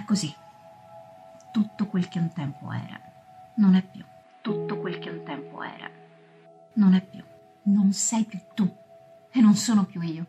così. Tutto quel che un tempo era, non è più. Tutto quel che un tempo era, non è più. Non sei più tu e non sono più io.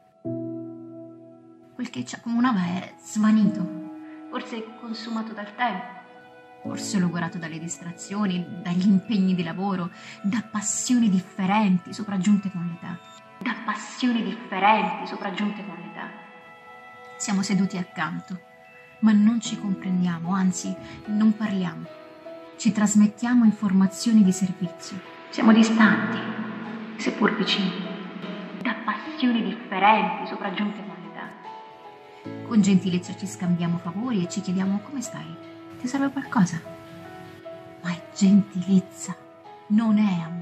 Quel che ci accomunava è svanito, forse consumato dal tempo, forse logorato dalle distrazioni, dagli impegni di lavoro, da passioni differenti sopraggiunte con l'età. Da passioni differenti sopraggiunte con l'età. Siamo seduti accanto, ma non ci comprendiamo, anzi, non parliamo. Ci trasmettiamo informazioni di servizio. Siamo distanti, seppur vicini, da passioni differenti sopraggiunte con l'età. Con gentilezza ci scambiamo favori e ci chiediamo: come stai? Ti serve qualcosa? Ma è gentilezza, non è amore.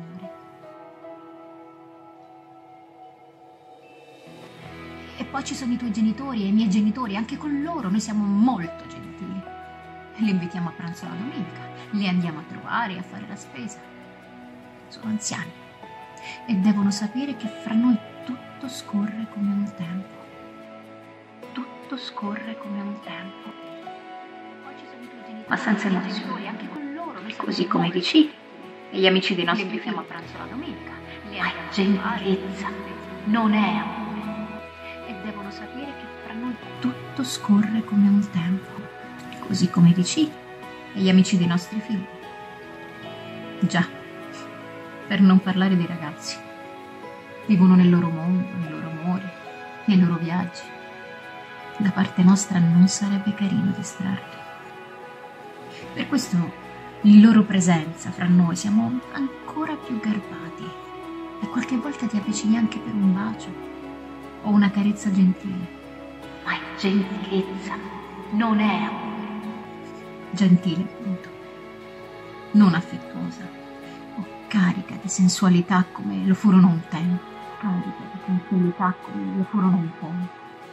E poi ci sono i tuoi genitori e i miei genitori, anche con loro noi siamo molto gentili. Li invitiamo a pranzo la domenica, li andiamo a trovare e a fare la spesa. Sono anziani e devono sapere che fra noi tutto scorre come un tempo. Tutto scorre come un tempo. Poi ci sono i tuoi genitori, ma senza emozioni, anche con loro noi così come i vicini e gli amici dei nostri figli. Li invitiamo a pranzo la domenica. Ma è gentilezza, non è amore. E devono sapere che fra noi tutto scorre come un tempo, così come i vicini e gli amici dei nostri figli. Già, per non parlare dei ragazzi. Vivono nel loro mondo, nei loro amori, nei loro viaggi. Da parte nostra non sarebbe carino distrarli. Per questo, in loro presenza fra noi siamo ancora più garbati e qualche volta ti avvicini anche per un bacio o una carezza gentile. Ma è gentilezza, non è amore. Gentile, appunto. Non affettuosa o carica di sensualità come lo furono un tempo. Carica di sensualità come lo furono un tempo.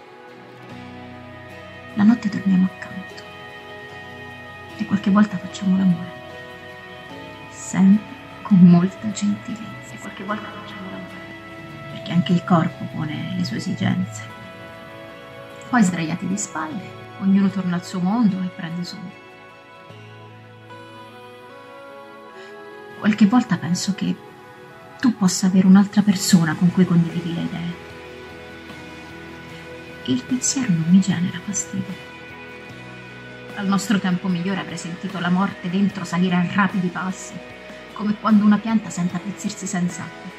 La notte dormiamo accanto e qualche volta facciamo l'amore. Sempre con molta gentilezza. E qualche volta facciamo l'amore. Perché anche il corpo pone le sue esigenze. Poi sdraiati di spalle, ognuno torna al suo mondo e prende sonno. Qualche volta penso che tu possa avere un'altra persona con cui condividi le idee. E il pensiero non mi genera fastidio. Al nostro tempo migliore avrei sentito la morte dentro salire a rapidi passi, come quando una pianta sente appezzirsi senza acqua.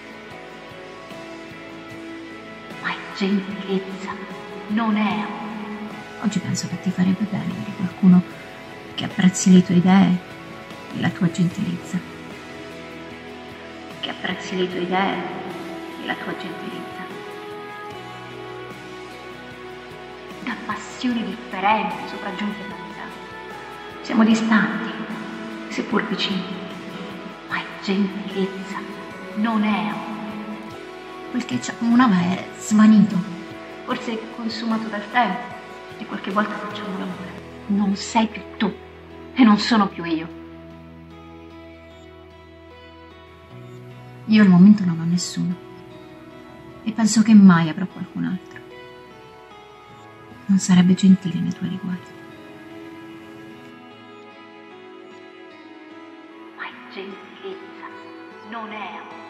Gentilezza, non è amore. Oggi penso che ti farebbe bene avere qualcuno che apprezzi le tue idee e la tua gentilezza. Che apprezzi le tue idee e la tua gentilezza. Da passioni differenti sopraggiunte con l'età. Siamo distanti, seppur vicini, ma è gentilezza, non è amore. Quel che ci accomunava è svanito, forse consumato dal tempo, e qualche volta facciamo l'amore. Non sei più tu e non sono più io. Io al momento non ho nessuno e penso che mai avrò qualcun altro. Non sarebbe gentile nei tuoi riguardi. Ma è gentilezza, non è amore.